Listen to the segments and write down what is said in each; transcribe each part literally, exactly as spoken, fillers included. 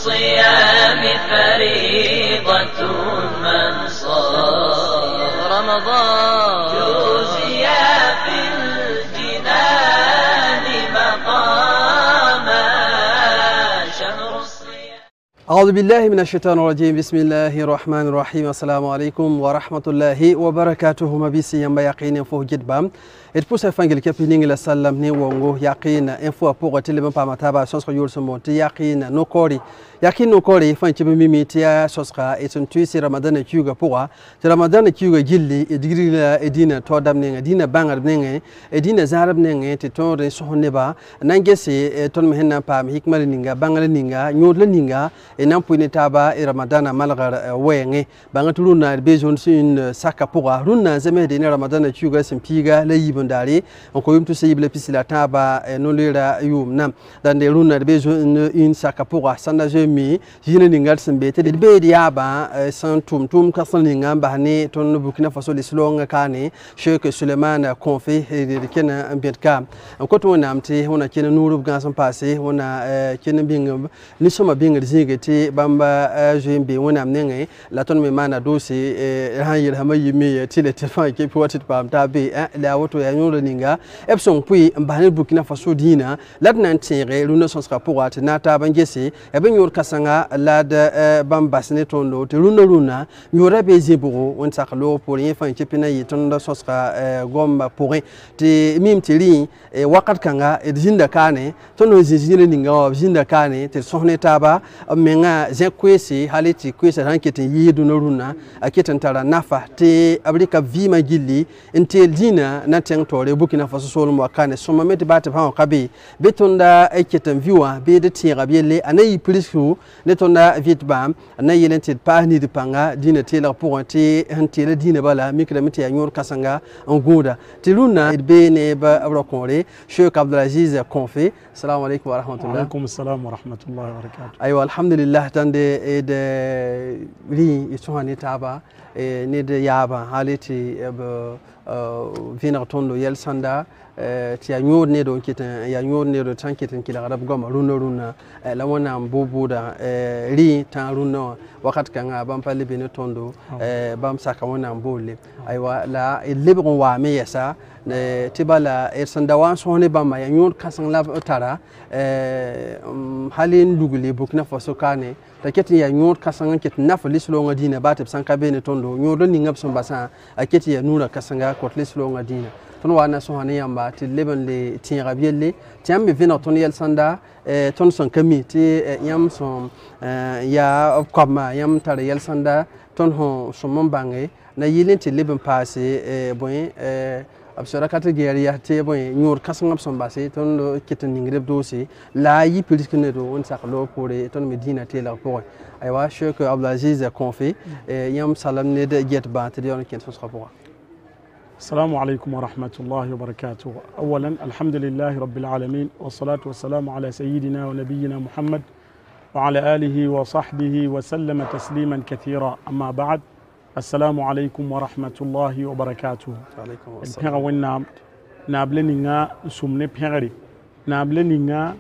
الصيام فريضة من صام رمضان جوزي في الجنان مقاما شهر الصيام. أعوذ بالله من الشيطان الرجيم. بسم الله الرحمن الرحيم. السلام عليكم ورحمة الله وبركاته. ما بيسي ينبا يقين فوق جدبام et pour ça fangel kepining la salam ni wongo yaqina info pour tele pa mataba sosra yul somo ti yaqina no kori yakin no kori fan ci mimi ti ya sosra et son tuisi ramadan kiuga pour ti ramadan kiuga gilli e digri la edina to dam ne edina bangar ne edina zarab ne ti to re sohne ba nangese ton me henna pa hikmal ninga bangal ninga nyodla ninga e nan puini taba e ramadan malgar wenge bangatuluna bejon sin saka pour runna zeme de ramadan kiuga simpiga la yibo dare on ko yum to seyible pisila taba e no lera yum nam dan de runa de bezo in saka pour sanda jemi jina ningal sembe te de be diaba san tum tum kasal ninga bahne ton Burkina Faso lislonga kane Sheikh Suleiman Konfe de kena ambetka ko to namte wona kena nuru gansan passé wona kena bing ni soma bing zingete bamba jembe wona mnenge la ton me mana dosi han yel hamayi me tile te fa ke piwatit pam tabe la woto nyolo ninga epson pui mbane Burkina Faso dina ladna ntire luna sonsra pour atinata bangese ebe nyor kasanga lad bambasne tondo te luna luna nyora bezeburo won saklo pour yin fan chepina yitonda sonsra gomba pour te mimtili wakat kanga e jinda kane tono zinjine ninga jinda kane te sohne taba menga zekwesi haliti kwesa hankete yidu no luna aketen tara nafa te abrika vima gilli entel dina na tore Burkina Faso solum wakane soma meti bate pa kabe betonda eketan viwa be de tira biele anayi plisku netonda vitbam anayi lented pa ni de panga dina tela pour te hantela dina bala mikra meti ya nyor kasanga ngoda tiluna be ne ba abrakore Sheikh Abdulaziz Konfe. Assalamu alaykum wa rahmatullah. Wa alaykum assalam wa rahmatullahi wa barakatuh. Aywa alhamdulillah tande e de ri itohani taba e ne de yaba haliti ebe vina tondo yel sanda ti ya nyod ne do kitan ya nyod ne do tan kitan kila arab goma runo runa la wona mbubuda ri tan runo wakat kanga bam pali bene tondo bam saka wona mbole aywa la lebron wa me yasa tibala e sanda wan sone bam ya nyod kasan la tara halin lugule Burkina Faso kane taketi ya nyod kasan ket naf lislo ngadina batib sanka bene tondo nyod ni ngab son basa aketi ya nura kasanga kot lislo ngadina ton wana so hane yamba ti leben le tira bielle tiam me vina ton yel sanda ton son kami ti yam son ya kama yam tar yel sanda ton ho so mombange na yilin ti leben passé bon absora catégorie ya te bon nyor kasangam son basse ton do kitten ningreb dosi la yi politique do on saklo pour ton medina te la pour aywa Sheikh Abdulaziz Konfe yam salam ne de get ba te yon ken so rapport. السلام عليكم ورحمة الله وبركاته. أولا الحمد لله رب العالمين والصلاة والسلام على سيدنا ونبينا محمد وعلى آله وصحبه وسلم تسليما كثيرا. أما بعد السلام عليكم ورحمة الله وبركاته. عليكم السلام. السلام. نابلنينا سمني بيري نابلنينا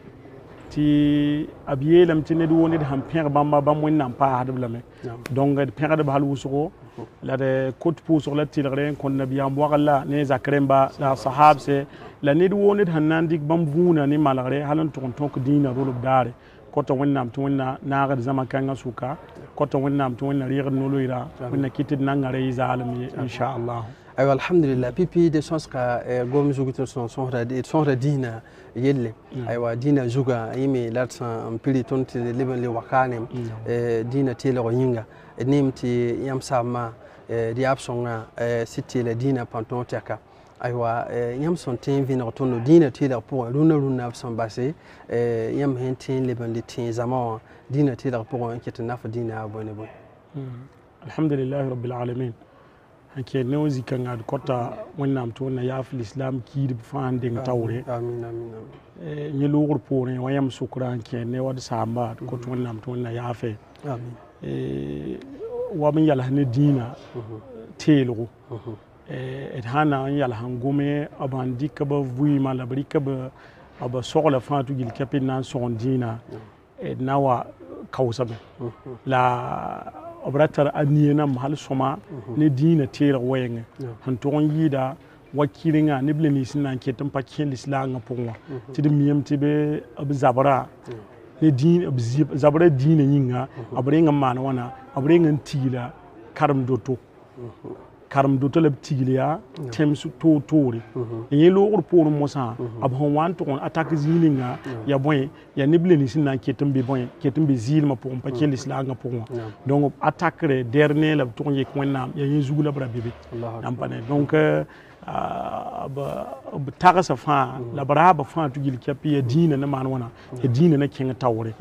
ti abiye lam ti ne do woni ham pere bamba bam wonnam pa hadu lame donc pere de bal wusuro la de côte pour sur la tilre kon nabiyam wala ne zakremba la sahab se la ne do woni hanandik bam vuna ni malare halan ton ton ko dina rolo dare koto wonnam to wonna nagar zama kanga suka koto wonnam to wonna riir no loira wonna kitid nangare izalami insha Allah. Aywa alhamdulillah pipi de sons ka gom zugutu son son radi son radina yelle aywa dina zuga yimi latsan pili tonti leben le wakane dina tele ro yinga nimti yam sama di absonga city le dina panton teka aywa yam son tin vina tono dina tele pour luna luna son basse yam hentin leben le tin zaman dina tele pour kitna fa dina abone bon. Alhamdulillah rabbil alamin. Ake nauzi kan ad kota wannan to na yafi islam ki da fan din tawre amin amin amin ni lugur pore wayam sukran ke ne wad samba ko to wannan to na yafi amin eh wa min yalla ne dina telo eh et hana yalla hangume abandi ka ba vui mala bari ka ba aba sogla fatu gil kapin nan son dina et nawa kausabe la obratar aniyena mahal soma ne dina tera wayenge han ton yida wakilinga ne bleni sinan ketan pakin lislanga pongwa tidi miyam tibe zabara ne din zabara dina yinga abrenga mana wana abrenga tila karam doto karam doto lab tigiliya temsu to tori e lo pour mosa ab hon wan to attaque zilinga ya boy ya nibleni sinan ketam be boy ketam be zilma pour pa kelis la nga pour donc attaque dernier lab to yek wonnam ya yezu la bra bebe ampane donc ba tagasa fa la baraba fa tu gil kapi ya dina na man wana ya dina na kinga tawre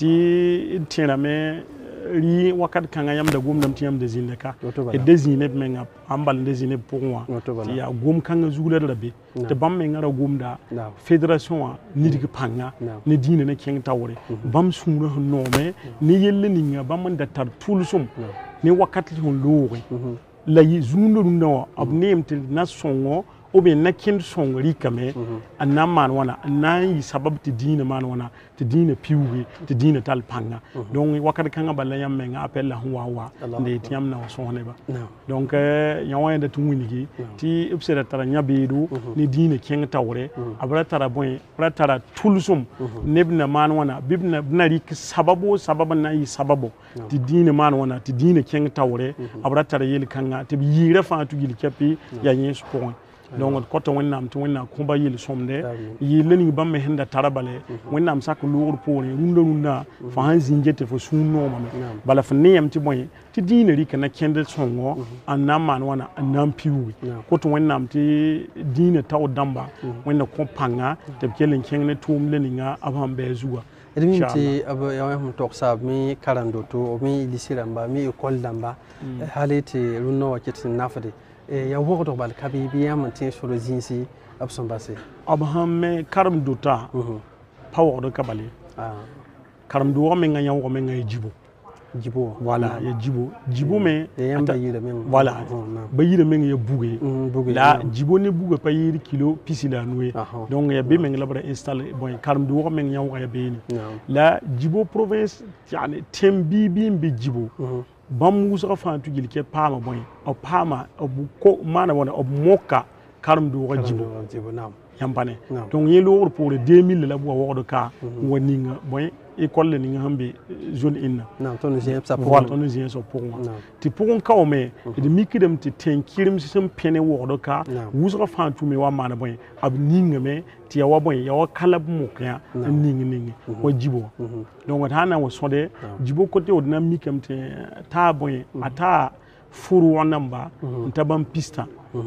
ti tena me ri wakat kanga yam da gum dam tiyam de zindeka e dezine menga ambal dezine pour moi ti ya gum kanga zugula rabe te bam menga ra gum da fédération ni dig panga ni dina na kinga tawre bam sumra no me ni yelle ni nga bam da tar tulsum ni wakat hon lore la yi zundu no abnem til na songo o be na kin songo rikame anna man wana anna yi sabab ti dina man wana ti dina piuwi ti dina tal panga donc wakati kanga balla yam me nga appel la huwa wa ne tiam na sonne ba donc yawa da tunwini ti ibsera tara nyabedu ni dina kin tawre abra tara boy abra tara tulsum nebna man wana bibna bnari sababu sababan na yi sababu ti dina man wana ti dina kin tawre abra tara yel kanga ti yira fa tu gil kapi ya yin sport donc koto wonnam to wonna komba yel somde yel ni bamme henda tarabale wonnam sak loor pore runda runda fa han zingete fo sunno mame bala fa niyam ti boy ti dina ri kana kende songo annam man wana annam piwi koto wonnam ti dina taw damba wonna ko panga te kelen kengne tumle ni nga abam be zuwa edminti aba yawa hum tok sab mi karando to mi lisiramba mi école damba halete runno wakati nafade ya wogdo bal kabibi ya mantin sur le zinsi abson passé abham me karam duta power de kabali ah karam do me nga yaw me nga jibo jibo voilà ya jibo jibo me yamba yire men voilà ba yire men ya bugé la jibo ne buga pa yire kilo pisila noué donc ya be men la bara installer bon karam do me nga yaw ya be ni la jibo province yani tembi bi mbi jibo bam musa fa tu gil ke pama boy o pama o ko mana wona o moka karam do wajibo yampane donc yelo pour le deux mille la bo wodo ka woni nga boy école ni nga hambe zone inna non ton j'ai ça pour voilà ton j'ai ça pour moi ti pour on ka o me de mikidem ti tenkirim sem pene wodo ka musa fa tu me wa mana boy ab ninga me ti ya wa boy ya wa kalab mokya ninga ninga wajibo donc hana wo sonde jibo côté odna mikam te ta boy ata furu wanamba ntabam pista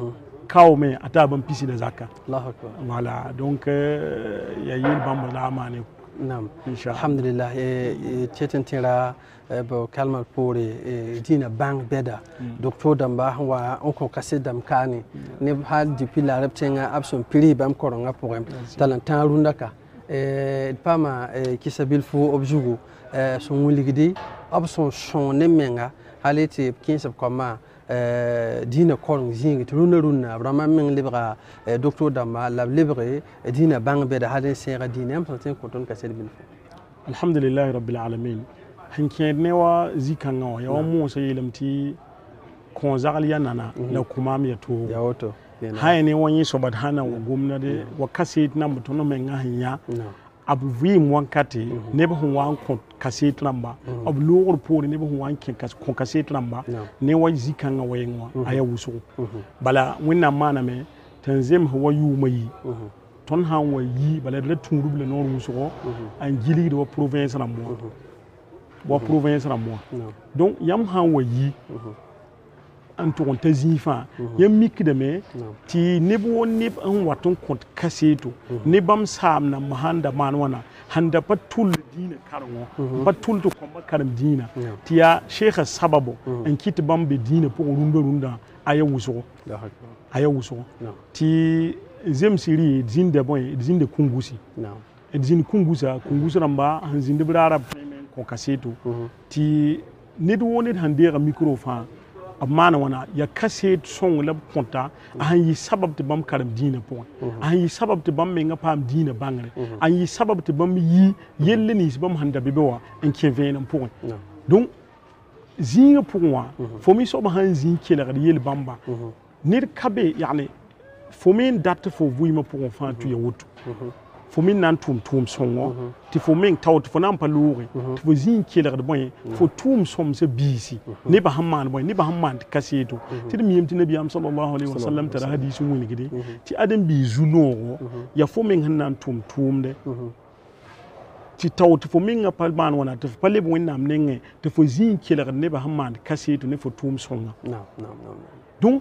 kawme ata ban pisi da zakka Allahu akbar voilà donc ya yel bamba la amane nam alhamdulillah e tetentira bo kalmal pore dina bang beda docteur damba wa on ko kasedam kani ne hal depuis la reptenga abson pri bam koronga pour talantan rundaka e pama kisabil fu objugo son wuligidi abson son ne menga halete quinze comme dina korong zingi runa runa vraiment men libra docteur damba la libre dina bang be da hadin sera dina am santen ko ton kasel bin alhamdulillah rabbil alamin hanke newa zikanga ya mu so yelamti kon zagal yanana la kumam ya to ya woto hay ne woni so bad hana wo gumna de wa kaset nam to no men hanya abu vi mwan kati ne ba wan ko kaset namba abu lor pori ne ba wan kin kas ko kaset namba ne wa zikanga wayenwa aya wuso bala winna mana me tanzim hawa yumayi ton han wa yi bala de turu bla no wuso an jili do province na mo bo province na mo donc yam han wa yi an to on tazifa yam mikdeme ti nebo neb an waton kont kaseto nebam sam na mahanda man wana handa patul dina karwo patul to komba karam dina ti ya sheikh sababu an kit bambe dina pour runda runda ayawuso ayawuso ti zem siri zinde boy zinde kungusi e zinde kungusa kungusa ramba han zinde brara ko kaseto ti nedo woni hande ga micro fa amana wana ya kaset song la ponta an yi sabab te bam karam dina pon an yi sabab te bam menga pam dina bangre an yi sabab te bam yi yelle ni bam handa bebewa en kevena pon donc zinga pour moi fo mi so ba han zin kela ga yel bamba nir kabe yani fo min date fo vuyma pour enfant tu ya wutu fo min nan tum tum songo ti fo min tawt fo nan paluri ti fo zin kela ga boy fo tum som se bisi ne ba hamman boy ne ba hamman kaseto ti mi yimti nabi am sallallahu alaihi wasallam tara hadisi woni gidi ti adam bi zuno ya fo min han nan tum tum de ti tawt fo min ngapal man wana ti palle bo nam nenge ti fo zin kela ga ne ba hamman kaseto ne fo tum songa non non non donc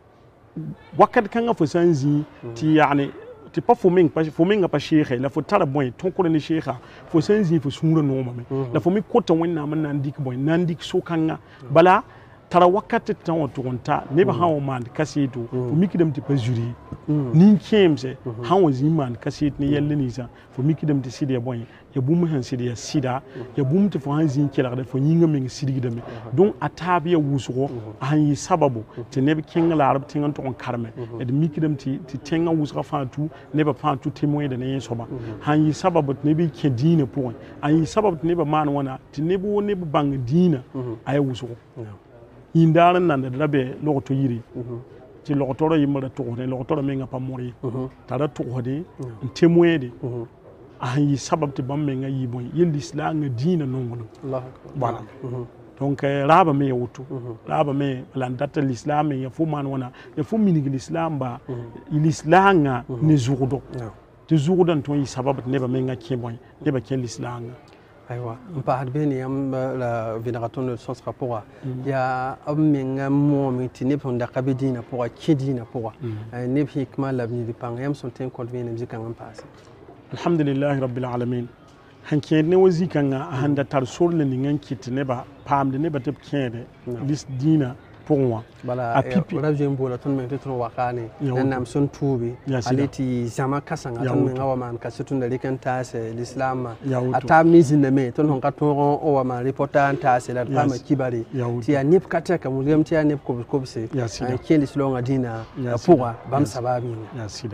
wakat kanga fo sanzi ti yani ti pa fo min pa fo min pa sheikh la fo tara boy ton ko ni sheikh fo sanzi fo sura no mame la fo mi kota wonna man nan dik boy nan dik so kanga bala tara wakat tan wato gonta ne ba hawo man kaseto fo mi kidam ti pa juri nin kemse hawo ziman kaset ne yalle ni sa fo mi kidam ti sidi boy ya bum han sidi ya sida ya bum ti fo han zin kela da fo nyinga min sidi dame donc atabiya wusugo han yi sababu ti ne bi kinga la arab tingan to on karme e de mikidam ti ti tenga wusuga fatu ne ba fatu timoy da ne soba han yi sababu ne bi ke dina point an yi sababu ne ba man wana ti ne bo ne bang dina ay wusugo indaran nan da rabe lokoto yiri ti lokotoro yimara to ne lokotoro me nga pa mori tara to hode timoy de an yi sabab ti bam menga yi boy yel islam dina nongolo Allah voilà donc raba me wutu raba me landata l'islam ya fu man wana ya fu minig l'islam ba l'islam ne zurdo te zurdan to yi sabab ne ba menga ke boy ne ba ke l'islam aywa mpa hadbeni am la vénération de sens rapport ya am menga mo mi ti ne ponda kabidina pour kidina pour ne hikma la bi pangam sont un convenu musique en passe alhamdulillah rabbil alamin hanke ne wazi kanga handa tar sorle ni nganki tne ba pamde ne ba tep kede lis dina pour moi bala raje mbola ton men tetro wakane nanam son tubi aliti zama kasanga ton men awa man kasutun da likan tase l'islam ata mizine me ton hon katoro o wa man reporter tase la pama kibari ti ya nip kateka mugem ti ya nip ko ko se ke l'islam adina pour bam sababi ya sida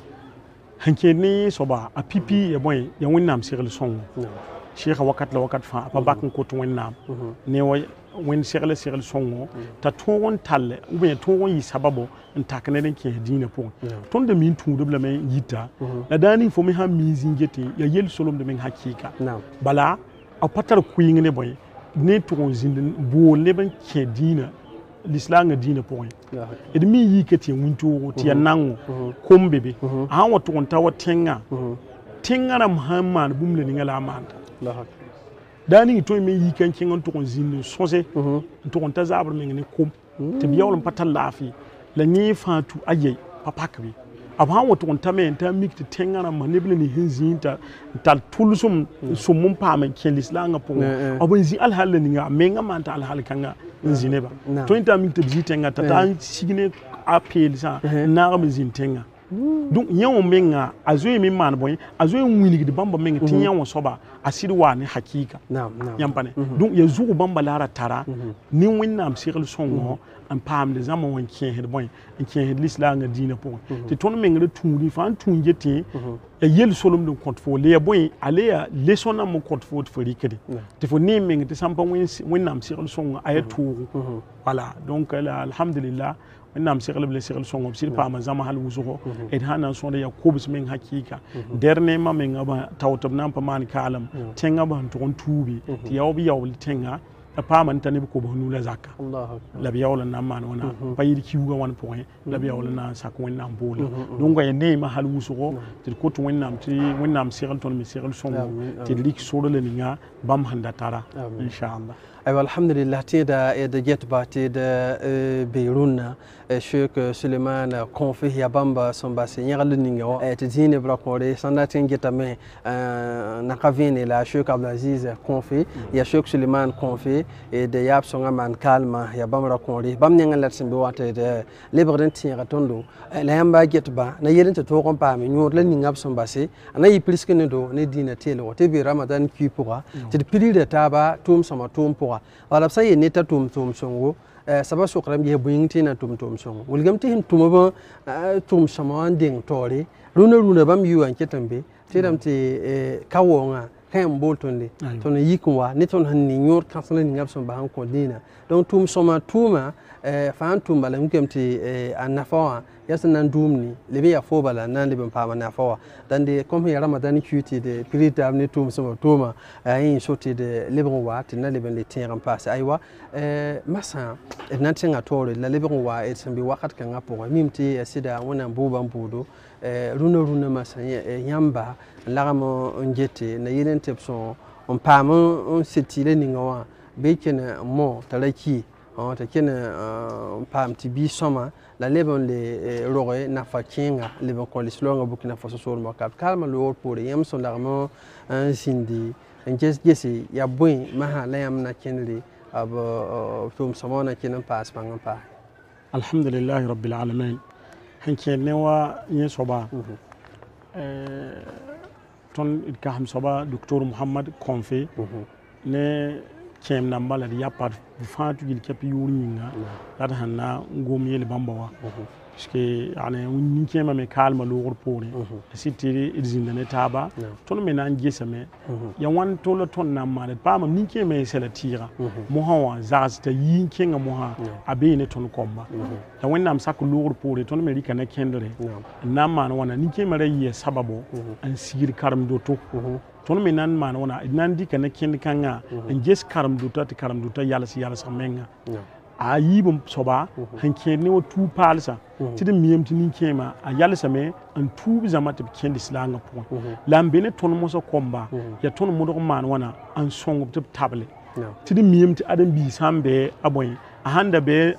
hanke ni soba a pipi ya boy ya wonnam sirel song sheikh wakat la wakat fa pa bakon ko to wonnam ne way wen sirel sirel song ta toron talle ou bien toron yi sababo ntakane den ke dina pon ton de min tu de me yita la dani fo mi ha mi zingete ya yel solom de men hakika bala a patar kuyin ne boy ne toron zindin bo le ban ke dina l'islam a dina point et mi yi kati wunto ti nango kombebe a wato onta watenga tenga na muhammad bumle ni ngala manta dani to mi yi kan kin to zin sose to onta zabur mi ne kom te biyawul patal lafi la ni fatu aye papakbi aba wato onta me ta mikti tenga na manibule ni hinzinta tal tulsum sumum pa man ken l'islam a point abun zi al hal ni nga me nga manta al hal kanga zineba to inta mi te bitenga tata sigine appel sa na ga zintenga donc yawo menga azoy mi man boy azoy wini de bamba menga tin yawo soba asiri wa ni hakika yampane donc ya zugu bamba lara tara ni winna am siril songo an pam de zama won kien hed boy en kien hed l'islam nga dina po te ton menga de tungri fan tunjeti ya yel solum de compte fo le boy ale ya lesona mo compte fo fo rikede te fo ni menga te sampa winna am siril songo ayatu voilà donc alhamdulillah nam sirle ble sirle songo sir pa ma zama hal wuzugo et hanan sonde ya kobus men hakika derne ma men aba tawtab nam pa man kalam tenga ba ton tubi ti yawbi yawli tenga pa man tani ko bonu la zakka allah la bi yawla nam man wana payir kiwga wan point la bi yawla na sak wen nam bola donc ya ne ma hal wuzugo ti ko to wen nam ti wen nam sirle ton mi sirle songo ti lik soro le ninga bam handa tara inshallah أيوة الحمد لله تيدا إذا جت باتيدا بيرونا شيخ سليمان كونفي يا بامبا سومباسي يغلو نينغو تزيني براكوري سناتين جت مي نقافيني لا شيخ عبد العزيز كونفي يا شيخ سليمان كونفي إذا ياب سونغا مان كالما يا بامبا كوري بام نينغ لاتسين بواتي دا ليبردن تيغا توندو لا يامبا جت با نا يرين تتوغون بامي نيور لا نينغاب سومباسي انا يبليسك ندو ني دينا تيلو تبي رمضان كي بوغا تدي بيري تابا توم سما توم بوغا wala sai ne ta tum tum songo sabab sokram je buing ti na tum tum song wulgam ti hin tum ba tum saman ding tori runa runa bam yuan ketambe ti dam ti kawonga kan boltonde ton yikwa ni ton han ni nyor kansala ni ngab son ba han ko dina donc tum soma tuma fan tum bala ngam ti anafawa yasa nan dumni lebe ya fo bala nan lebe pa na fawa dan de comme ya ramadan cuti de pirita ni tum soma tuma ayin soti de lebe wa ti na lebe le tiran passe aywa masa nan tinga tore la lebe wa et sambi wakat kan apo mimti sida wona buban budo runa runa masa yamba lagamo njete na yelen tepson on pam on setile ningawa be kena mo talaki on ta kena pam ti bi soma la lebon le roge na fakinga lebon ko lislonga bukina faso sur mo kap kalma lo pour yam son lagamo un sindi njes gesi ya boy maha la yam na kenri ab tum samona kenan pas pangam pa alhamdulillah rabbil alamin hanke newa yin soba ton ka ham soba docteur Muhammad Konfe ne kem nambala ya par fatu gil kapi yuringa la hanna ngom yele bambawa parce que ane ni kema me kalma lo repore sitiri izinde ne taba ton me nan gesame ya wan to lo ton na male pa ma ni kema sela tira mo hawa zasta yin kenga mo ha abe ne ton komba ya wan nam sak lo repore ton me rika na kendere na man wana ni kema re ye sababo an sigir karam do to ton me nan man wana nan dika na kend kanga an ges karam do ta karam do ta yalla si yalla sa menga a yibum soba hanke ne wa tu palsa tidin miyam tinin kema a yalsa me an tu zama tib kendi slanga po lambe ne ton mo so komba ya ton mo do man wana an songo tib table tidin miyam ti adam bi sambe aboy a handa be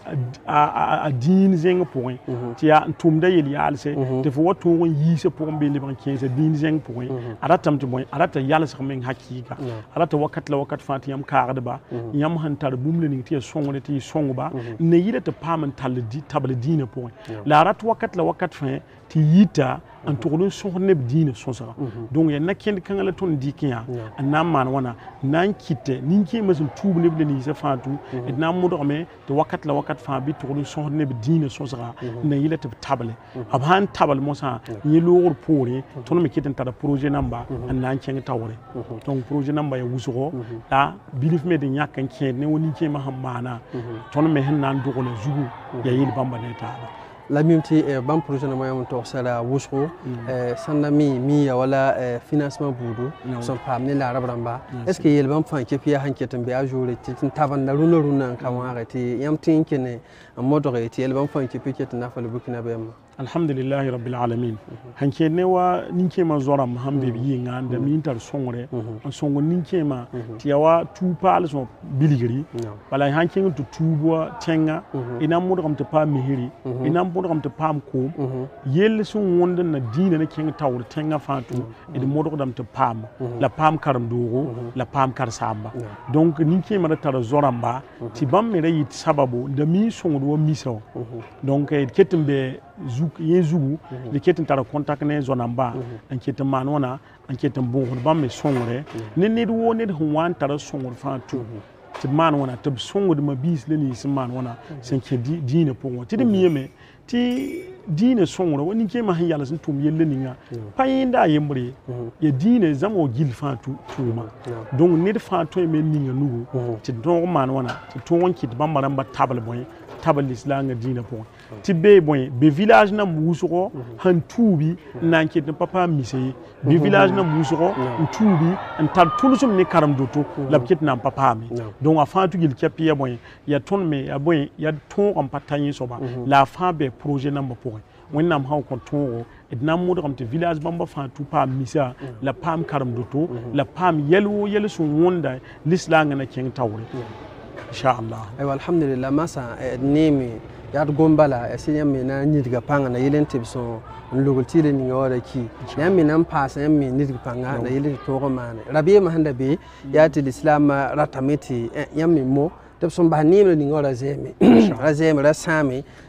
a din zeng point ti ya tumda yel yalse te fo watu won yise pour be liban quinze din zeng point aratam ti boy arata yalse men hakika arata wakat la wakat fati yam kaarde ba yam hantar bumle ni ti songo ti songo ba ne yida te paman tal di table dine point la arat wakat la wakat fin ti yita an tourne sonne dine sonsara donc ya nakend kan la ton dikiya anam man wana nan kitte ninki mesum tubu ne ni se fatu et nam mo do me to wakat la wakat fa bi tourne sonne dine sonsara ne yila te table ab han table mo sa ni loor pore ton me kitten tada projet namba an nan ken tawre donc projet namba ya wusugo da bilif me de nyakan ken ne woni ke ma hamana ton me hen nan dogo le zugu ya yil bamba ne tada la mimti bam projet na mayam to sala wusro sanda mi mi wala financement budu son pam ne la rabramba est-ce que yel bam fan ke pia hanketan be ajore tin tavan na runa runa kan wa reti yam tin kene modore ti yel bam fan ke pia tin na fal bukina be am alhamdulillah rabbil alamin hanke ne wa ninke ma zora muhambe bi nga da mintar songre an songo ninke ma ti yawa tu pal so biligri bala hanke ngi tubo tenga ina mo dum te pa mihiri ina mo dum te pam ko yel sun wonda na dina ne ken tawr tenga fatu e mo dum te pam la pam karam dogo la pam kar samba donc ninke ma tar zoramba ti bam me reyi sababu da mi songo do miso donc e ketembe zuk yezugu le ketin tara contact ne zonamba an ketin manona an ketin bon ba me songre ne ne do ne ho wan tara songor fa tu ti manona tab songor ma bis le ni sin manona sen ke dine po ti de miyeme ti dine songro woni ke ma han yalla sun tum yelle ni nga payinda yembre ye dine zamo gil fa tu tuma donc ne fa to me ni nga nugo ti don manona ti to won kit bambara ba table boy table islam dine po ti be boy be village na musoro han tubi nan ke papa mise be village na musoro tubi en tar tulusum ne karam doto labket na papa mi donc afa tu gil kapi ya boy ya ton me ya boy ya ton am patanye soba la fa be projet na mbo when nam haw kon ton et nam mo dum te village bamba fa tu pa misa la pam karam doto la pam yelo yelo so wonda l'islam na ken tawre inshallah ay alhamdulillah masa nemi yad gombala esinyam me na nyidiga panga na yelen tibso lugultile ni ngawara ki yam me nan pasa yam me nyidiga panga na yelen to mane rabi ma handa be yati l'islam ratameti yam me mo tibso ba ni ni ngawara zemi razemi rasami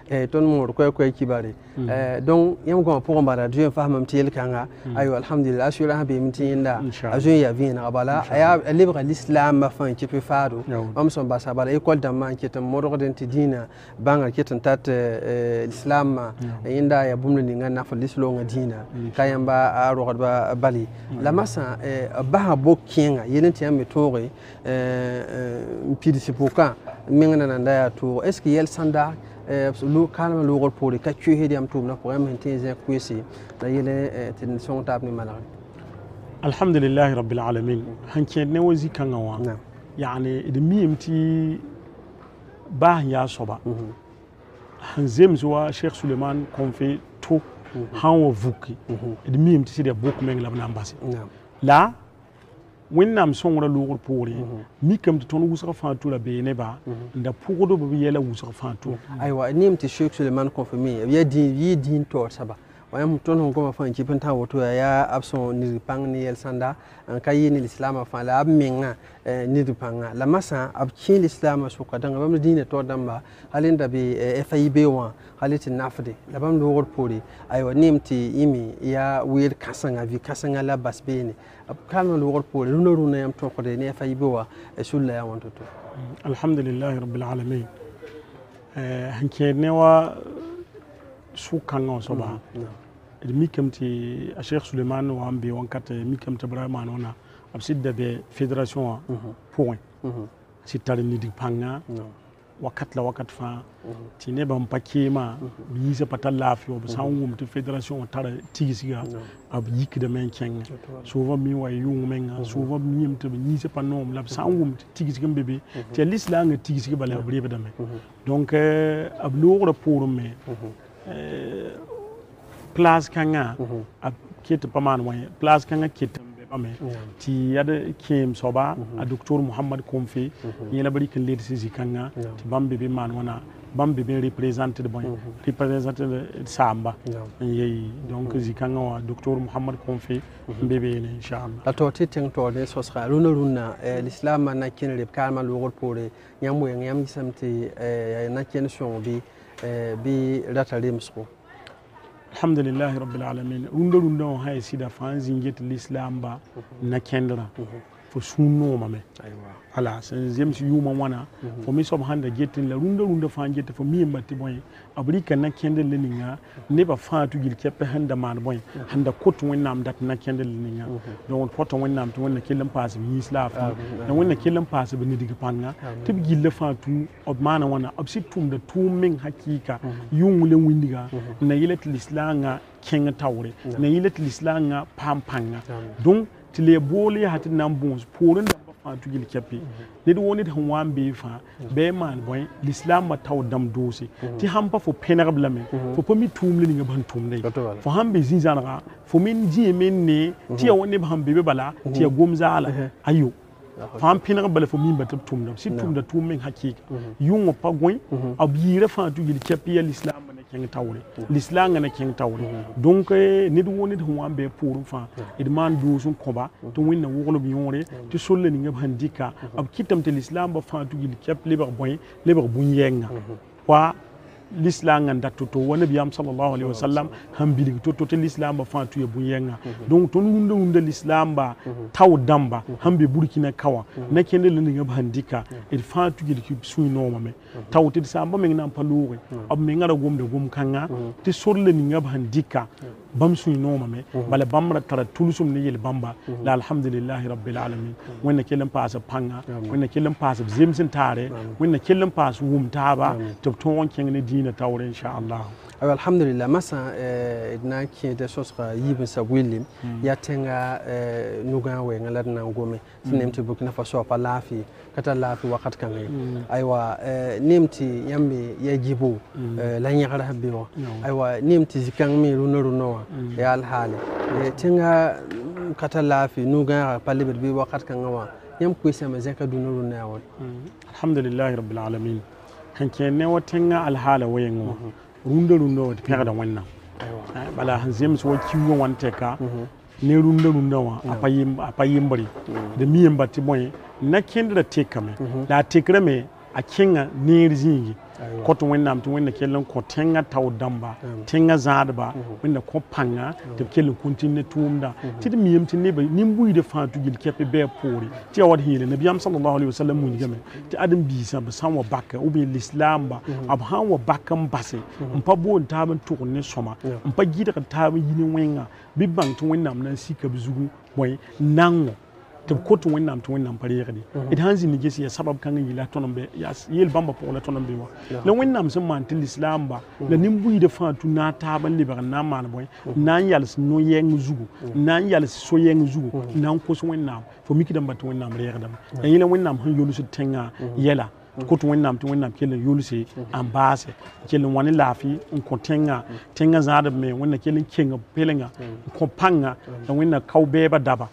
eh ton mo ko ko kibare eh donc yam go pour mbara dieu fahmam til kanga ayo alhamdulillah ashura be mintinda ajun ya vina abala aya libra l'islam ma fan qui peut fado am son basa bala école de man qui tan modro den dina bangal qui tan tat l'islam inda ya bumni nga na fa lislo nga dina kayamba aro ba bali la masa ba bokinga yelen tiam metore euh mpidi sipoka mengana nanda ya to est ce que yel sanda lu kalma lu gol poli ka ci hedi am tum na ko am hinti je kwesi da yele tin son tab ni mala alhamdulillah rabbil alamin hanke ne wazi kan wa yani idmimti ba ya soba hanzem zuwa Sheikh Suleiman konfe to hanwo vuki idmimti sidi bok meng labna ambasi la wennam sõngra loogr poore mikame tɩ tõnd wʋsg fãa tura beene ba n da pʋgd b yɛla wʋsg fãa tura aywa nim tɩ Sheikh Suleiman confirmé b yaa yɩ dĩin taoor saba wa yãmb tõnd sẽn goma fãa n kɩp n tã woto yaa b sõn nidg pãng ne yɛl-sãnda n ka yɩ ne lislaamã fãa la b menga nidg pãnga la masã b kẽ lislaamã sʋka dãnga bãmb dĩinã taoor dãmba hal n da be F I B wã hal tɩ nafde la bãmb loogr poore aywa nim tɩ yĩme yaa weer kãsenga vɩ kãsenga la bas beene b kalma loogr poore rũnã rũnã yãmb tõkde ne F I B wã sulla yaa wã to-to alhamdulillahi rabbil alamin sẽn kẽed ne wa sʋk-kãngã wã soaba d mikame tɩ a Sheikh Suleiman wa n be wãnkat mikame tɩ b ra maan wãna b sɩd da bɩ fédération wã pʋgẽ sɩd tar nidg pãnga wakat la wakat fãa tɩ nebã n pa keemã b yiisã pa tar laafɩ wa b sã n wʋm tɩ fédération wã tara tigsga b yikdame n kẽnga soobã mi wa yʋng menga soobã b yĩm tɩ b yiisã pa noom la b sã n wʋm tɩ tigsg n be be tɩ ya lislaangã tigsg bala b rebdame donc b loogrã poorẽ me place kãngã b ket pa maan wã place kãngã ket n be bame tɩ yad kẽem soaba a docteur Mohamad Komfe yẽla b rɩk n leds zĩ-kãngã tɩ bãmb be be maan wãna bãmb be be n représente d bõe représente d saamba n yei donc zĩ-kãngã wã docteur Mohamad Komfe n be beene inchallah la to tɩ tẽng taoor ne sõsga rũnã rũnnã lislaamã na kẽn reb kaalmã loogr poore yãmb weng yãmb gisame tɩ na kẽn sõng bɩ bɩ rata remsgo alhamdulillahi rabbil alamin rũndã rũndã wã sã y sɩda fãa n zĩng get lislaamba na kẽndrã fo sũur noomame ala sẽn zems yʋʋmã wãna fo me soab sãn da get la rũndã rũndã fãa get fo miyẽmba tɩ bõe b rɩka na-kẽndr la ninga nebã fãa tɩ gil-kɛpɛ sẽn da maan bõe sẽn da kot wẽnnaam dat na-kẽndr la ninga donc d kõta wẽnnaam tɩ wẽnna kell n paas b yĩs laafɩ la wẽnna kell n paas b nidg pãnga tɩ b gilla fãa tũ b maana wãna b sɩd tʋmda tʋʋm meng hakɩɩka yʋng la wĩndga n na yɩla tɩ lislaangã kẽng taoore na yɩla tɩ lislaangã paam pãnga donc tɩ le bool yaa tɩ d na n bõos poorẽ dãmba fãa tɩ gil-kɛpɛ ned wo ned sẽn wa n bee fãa bɩ maan bõe lislaambã tao dãmb doose tɩ sãn pa fo pẽnegb lame fo pa mi tʋʋm la ninga b sẽn tʋmda fo sãn be zĩ-zãnega fo me dĩeme n ne tɩ ya wa neb sẽn be be bala tɩ ya gom zaala ayo fãa n pẽneg bala fo mimba tɩ b tʋmda b sɩd tʋmda tʋʋm meng hakɩɩka yʋng pa gõe b yɩɩra fãa tɩ gil-kɛpɛ ya lislaambã na kẽng taoore lislaangã na kẽng taoore donc ned wo ned sẽn wa n bɩ poorẽ fãa d maan doos n kõba tɩ wẽnna woglb yõore tɩ sol la ninga b sẽn dɩka b kɩtame tɩ lislaambã fãa tɩ gil-kɛp lebg bõe lebg bũn-yɛnga wa l'islam n dat to wa nabiyam sallallahu alaihi wasallam han bilig to to l'islam ba fa tu ya bunyenga donc ton wunda wunda l'islam ba taw damba han be burkina kawa na kende le nga bandika il fa tu gil ki suy no mame taw te samba me ngam palure ab me ngara gom de gom kanga te sorle ni nga bandika bam suy no mame bala bamra tara tulusum ni yel bamba la alhamdulillah rabbil alamin wonna kelam pasa panga wonna kelam pasa zemsin tare wonna kelam pasa wum taba to ton kengene dina tawre inshallah ayo alhamdulillah masa idna ki de sosra yibin sa willim ya tenga nuga we ngala na ngome sinemti Burkina Faso pa lafi kata lafi wakat kan aywa nimti yambe ya jibu la nyagara habbiwo aywa nimti zikang mi runo runo ya alhali tenga kata lafi nuga pa libe bi wakat kan wa yam ko sama zaka duno runo yawon alhamdulillah rabbil alamin kan kenne watenga alhala wayengo runda runda wa pegda wannan bala hanzem so kiwo wante ka ne runda runda wa apayim apayim bari da miyen batti moy na kendra tekame la tekrame a kinga ne ringi ko to wẽnnaam tɩ wẽnna kell n kõ tẽngã tao dãmba tẽngã zãadba wẽnna kõ pãnga tɩ b kell n kõntine tʋʋmda tɩ d miyam tɩ neba nin-buiidã fãa tɩ gil-kɛpẽ bɩ a poore tɩ ya wa d yeele nabiyaam sallallahu alaihi wasallam wilgame tɩ ãdem-biisã b sã n wa baka b lislaamba b sã n wa bak n base n pa boond taab n tʋgd ne sõma n pa gɩdgd taab n yi ne wẽngã bɩ bãng tɩ wẽnnaam na n sika b zugu bõe nango tɩ b kot wẽnnaam tɩ wẽnnaam pa reegde d sãn zĩnd ges yaa sabab kãng n yɩla tõnd n be yeel bãmba pʋgẽ la tõnd n be wã la wẽnnaam sẽn maan tɩ lislaamba la nin-buiidã fãa tʋ na a taab n lebg n na n maan bõe n na n yals no-yɛng zugu n na n yals so-yɛng zugu n na n kos wẽnnaam fo mikdãmba tɩ wẽnnaam reegdame la yẽla wẽnnaam sẽn yolsd tẽngã yɛla kot wẽnnaam tɩ wẽnnaam kell n yʋlse n baase kell n wa ne laafɩ n kõ tẽngã tẽngã zãadb me wẽnna kell n keng b pelengã n kõ pãngã la wẽnna kao bɛɛbã daba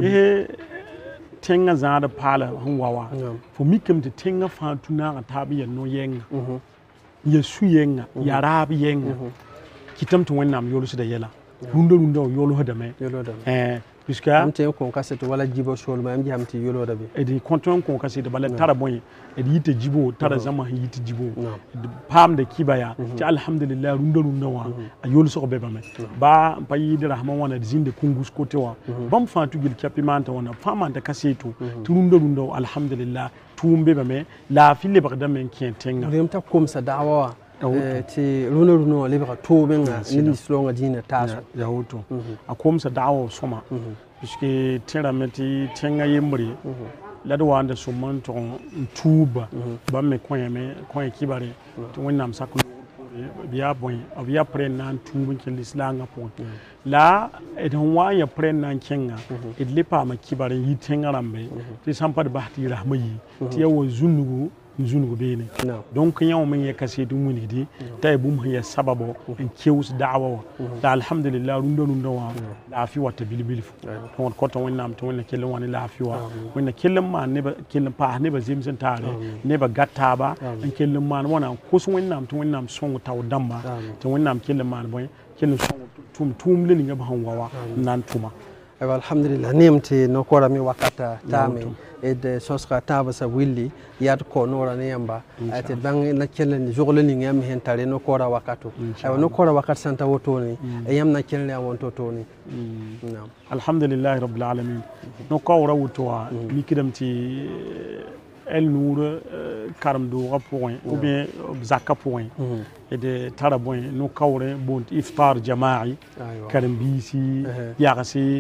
tẽngã zãad paala sẽn wa wa fo mikame tɩ tẽngã fãa tũ naagã taab n ya no-yɛngã ya sũ-yɛngã ya raab yɛngã kɩtame tɩ wẽnnaam yolsda yɛla rũndã rũndã wã yolsdame puisque am tɩ n kõ kaset wala jibo soolma yãmb gesame tɩ yolsda be d kõ tõe n kõ kaset bala tara bõe d yita jibo tara zãma sẽn yit jibo d paamda kiba yaa tɩ alhamdulillah rũndã rũndã wã a yolsg bɛbame baa n pa yɩɩd rasmã wãna d zĩnda kũngus kote wã bãmb fãa tɩ gil-kɛpɩ maanta wãna fãa maanta kaseto tɩ rũndã rũndã wã alhamdulillah tʋʋm bɛbame laafɩ lebgdame n kẽ tẽngã rem t'a komsa da'awa wã tɩ rũnã rũnã wã lebga tʋʋmẽnga ne nislongã dĩinã taasõ ya woto a komsa da'awa sõma puisque tẽ rame tɩ tẽngã yembre la d wa n da sʋm n tʋg n tuubba bãmb me kõyame kõe kibare tɩ wẽnnaam sak b yaa bõe b yaa prẽ n na n tuub n kell islaangã pʋgẽ la d sẽn wa n ya prẽ n na n kẽngã d le paama kibar n yi tẽngã rãmbe tɩ sã n pa d bas tɩ y rasmã yi tɩ ya wa zũnnugu n zũnug beene donc yã wã meng ya kaseet n wilgdi t'a ya bũmb sẽn ya sababo n keoos da'awa wã la alhamdulillah rũndã rũndã wã laafɩ wa ta bilbilfu tõod kota wẽnnaam tɩ wẽnna kell n wa ne laafɩ wã wẽnna kell n maan neba kell n paas neba zems n taare neba gat taaba n kell n maan wãna n kos wẽnnaam tɩ wẽnnaam sõng tao dãmba tɩ wẽnnaam kell n maan bõe kell n sõng tʋʋm tʋʋm le ninga b sẽn wa wa n na n tʋma aywa alhamdulillah nem tɩ no-koarame wakata taame d sõsga tãabsã willi yaa d kõ noora ne yãmba tɩ d bãng na kell n zogl ning yãmb sẽn tare no-koara wakato aywa no-koara wakat sã n ta wotone yãmb na kell ne a wõn to-toone alhamdulillahi rabbil alamin no-kaoorã woto wã mikdame tɩ el nuur karem-doogã pʋgẽ ou bien b zakã pʋgẽ d tara bõe no-kaoorẽ boond iftar jamaa'i karen-biisi yagse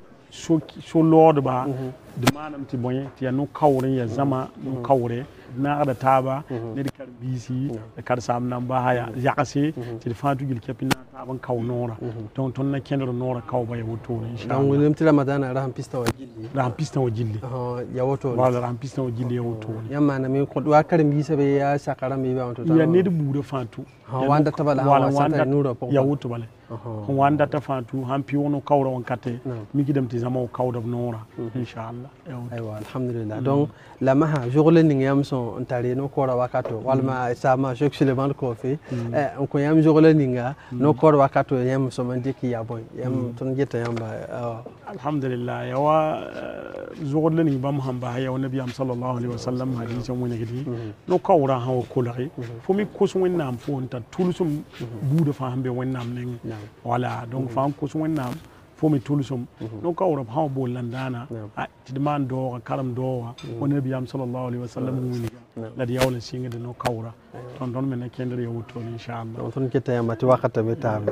so-loodba d maanam tɩ bõe tɩ ya no-kaoorẽ ya zãma no-kaoorẽ d naagda taaba ne d karen-biisi d karsaam nan baasa yagse tɩ d fãa tɩ gil-kɛpɩ na n taab n kao noora donc tõnd na kẽndr noora kaoobã ya wotone inchallah wilem tɩ ramadana rasm pistã wa gilli rasm pistã wa gilli ya wotone wala rasm pistã wa gilli ya wotone yãmb maaname wa karen-biisã be yaa saka rãmb yɩ wã ya ned buudã fãa tʋ wa n data bala sã wa sãn nuurã pʋgẽ ya woto bale n wa n data fãa tʋ sãn pɩʋg no-kaoorã wãnkate mikdame tɩ zãma wa kaoodb noora inchallah aywa alhamdulillah donc la masã zogl ning yãmb sẽn n tare no-koara wakato walma saama Cheikh Suleiman Kofi n kõ yãmb zogla ninga no-koar wakato yãmb sõm n dɩk ya bõe yãmb tõnd geta yãmba alhamdulillah ya wa zogl ning bãmb sãn basa ya wa nabiyaam sallallahu alaihi wasallam hadis n wẽnegdi no-kaoorã sã wa kolge fo mi kos wẽnnaam pʋgẽ t'a tʋlsem buudã fãa sẽn be wẽnnaam nengẽ wala donc fãa n kos wẽnnaam fo mi tʋlsem no-kaoorã b sã wa bool n daana tɩ d maan daooga karem daooga wa nabiyaam sallallahu alaihi wasallam wilga la d yaool n sɩngd no-kaoorã tõnd tõnd me na kẽndr ya wotone inchallah tõnd keta yãmba tɩ wakata be taame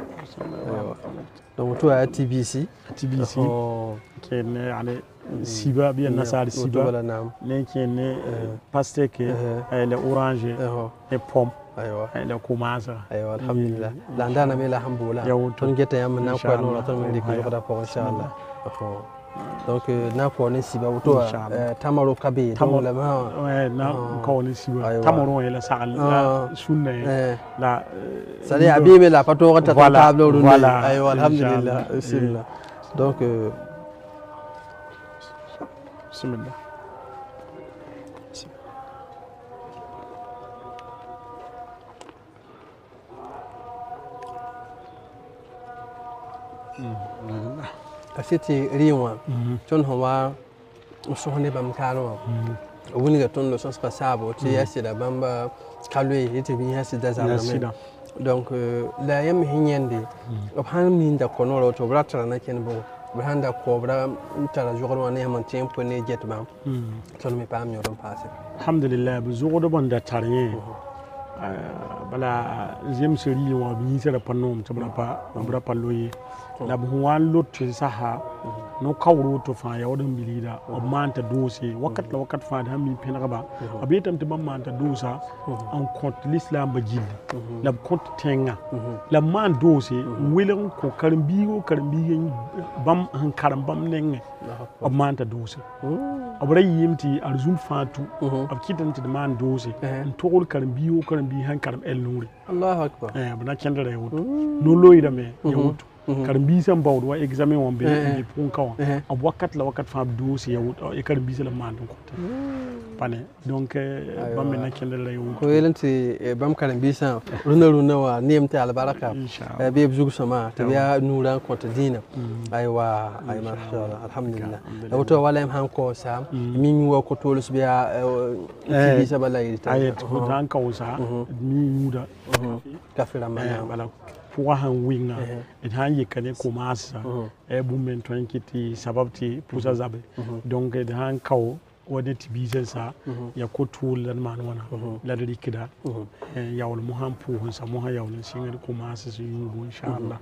donc tɩ wa T B C T B C kẽed ne ale siba bɩ ya nasaar siba ne kẽed ne pasteke la orange ne pomme aywa la commence aywa alhamdulillah la ndana me la hambula tõnd geta yãmb na n koɛ noora tõnd me dɩk yogda pʋgẽ inchallah donc na ko ne siba woto tamaro kabe donc la ma na ko ne siba tamaro la sagal la sunna la sadi abibe la pato ta table ru aywa alhamdulillah bismillah donc bismillah asiti riwa ton hawa so ne bam kano wuni ga ton lo sens ka sabo ti yasida bamba kalwe yiti bi yasida zamana donc la yam hinyande ob han min da kono ro to bratra na ken bo branda ko bra tara jogoro ne man tempo ne jet bam ton mi pam yoron passé alhamdulillah bu zogo bon da tarye bala jem seri wa bi sera panom tabra pa bra palloyi la bu wan lot saha no kawro to fa ya wadon bilida o manta dossier wakat la wakat fa da mi pen raba abetam te bam manta dosa en compte l'islam ba jilli la compte tenga la man dossier welen ko karambi ko karambi bam han karam bam nenge o manta dossier abra yimti arzum fatu ab kitanti de man dossier togol karambi ko karambi han karam el nuri Allahu akbar eh bana kendere yawto no loyida me yawto karambi sam bawdo wa examen won be e pon kaw ab wakat la wakat fa dossier yawto e karambi la man ko pane donc bam me nakende la yawto ko yelanti bam karambi sam runa runa wa nemta albaraka be bjugu sama tabiya nura ko ta dina aywa ay mashallah alhamdulillah yawto wala am han ko sam min wo ko tolus biya bi sabala yita ayet ko dan kaw sa mi muda kafira mana bala pour han winga et han yekane commence e bu men ton kiti sababti pusa zabe donc de han kaw wadi tibise sa ya ko tool lan man wana la de kida ya wal mo han pour sa mo ha ya wal singa commence su yugo inshallah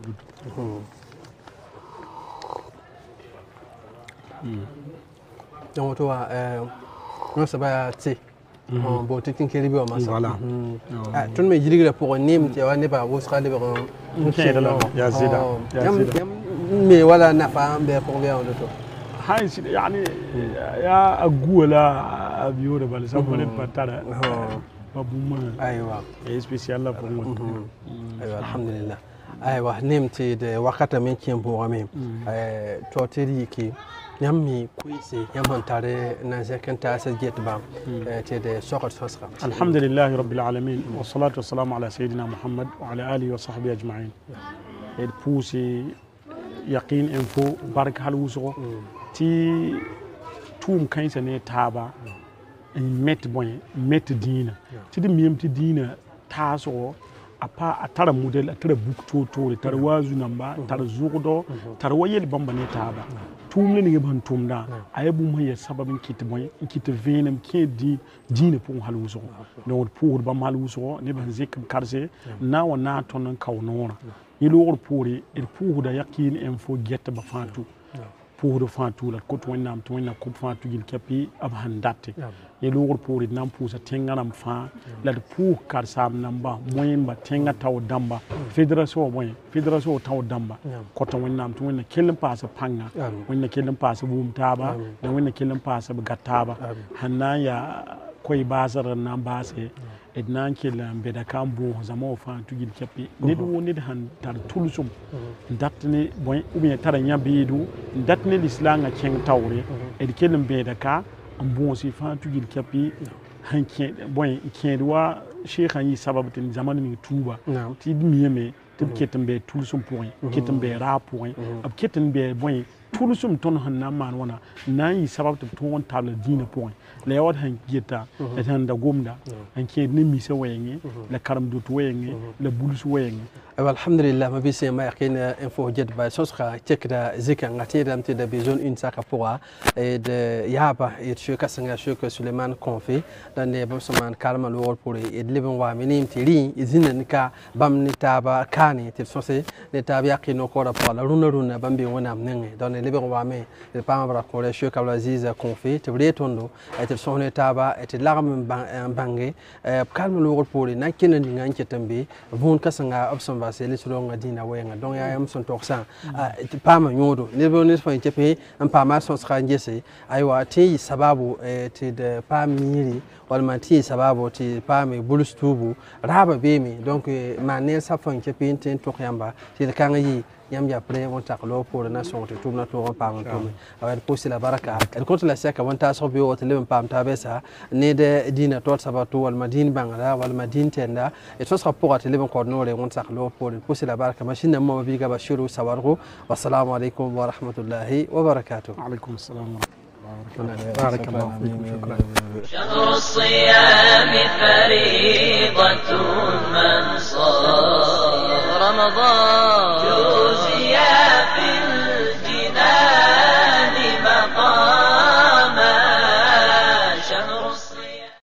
donc to euh non ça va ti on bo tikin keri bi o masa voilà ah ton me jirigira pour nim ti wa ne ba wo sra le ba يا زيدا يا زيدا مي ولا نفع به بروبليم دو تو هاي يعني يا اغولا ابيو بال سبب بتاع بابوما ايوه اي سبيسيال لا برومو ايوه الحمد لله ايوه نمتي de wakata men kin bo me eh to tiri ki yammi kuisi yamman tare na zakanta sa jet ba te de sokat fasqa alhamdulillah rabbil alamin wassalatu wassalamu ala sayidina muhammad wa ala alihi wa sahbihi ajma'in et pousi yaqin info barak hal wuso ti tum kainsa ne taba met boy met dina ti de miyam ti dina taso apa atara model atara book to to tara wazu namba tara zugo tara wayel bamba ne taba tumle ni ban tumda ayebu mo ye sababin kit moy kit venam ke di dine pour haluso donc pour ba maluso ne ban zikam karse na wana ton kaw nora yelo pour et pour da yakin info get ba fatu pour de fatu la ko to nam to na ko fatu gil kapi ab handate yelo pour nam pour sa tenganam fa la pour kar sam namba moyen ba tenga taw damba fédération moyen fédération taw damba ko to nam to na kelin pasa panga wonna kelin pasa bum taba da wonna kelin pasa gattaba hanna ya koy bazar nan base ednan kelam beda kambo zamo fa tugil kapi ne do woni han tar tulsum datne boy ou bien tar nyabedu datne l'islam a ken tawre ed kelam beda ka ambon si fa tugil kapi han ken boy ken wa sheikh yi sababatin zaman ni tuba ti miyeme te ketembe tulsum point ketembe ra point ab ketembe boy tulsum ton han na man wana nan yi sababta ton table dina point le yawat han geta et han da gomda han ke ni mi se wengi le karam do to wengi le bulus wengi alhamdulillah ma bi se ma yaqina info jet ba sosra tekda zika ngati dam te da besoin une saka pour et de yaba et che kasanga che que Suleiman confi dan ne bam saman kalma lo wor pour et leben wa minim tiri izina ka bam ni taba kani te sosé ne taba yaqino ko ra pour la runa runa bam bi wona nenge dan leben wa me le pa mabra ko le che Abdulaziz confi te bre tondo et son taba et larme bangé kalma lo wor pour na kinen nganke tambe bon kasanga observa c'est les longues dina wenga donc ya am son toksan pa ma nyodo ne bo ne fa nchepe am pa ma son ska ngese aywa ti sababu ti de pa miri wal ma ti sababu ti pa me bulus tubu raba be mi donc ma ne sa fa nchepe tin to yamba ti de kan yi yam ya pre on taklo pour nation te tumna to on pa on to awad posi la baraka el kontu la seka wonta so be o te leben pam ta besa ne de dina tot sabatu wal madin bangala wal madin tenda et so sera pour te leben ko no le on taklo pour posi la baraka machine mo bi ga bashiru sawargo wassalamu alaikum wa rahmatullahi wa barakatuh alaikum assalam بارك الله فيكم. شكرا. شهر الصيام فريضة من صام رمضان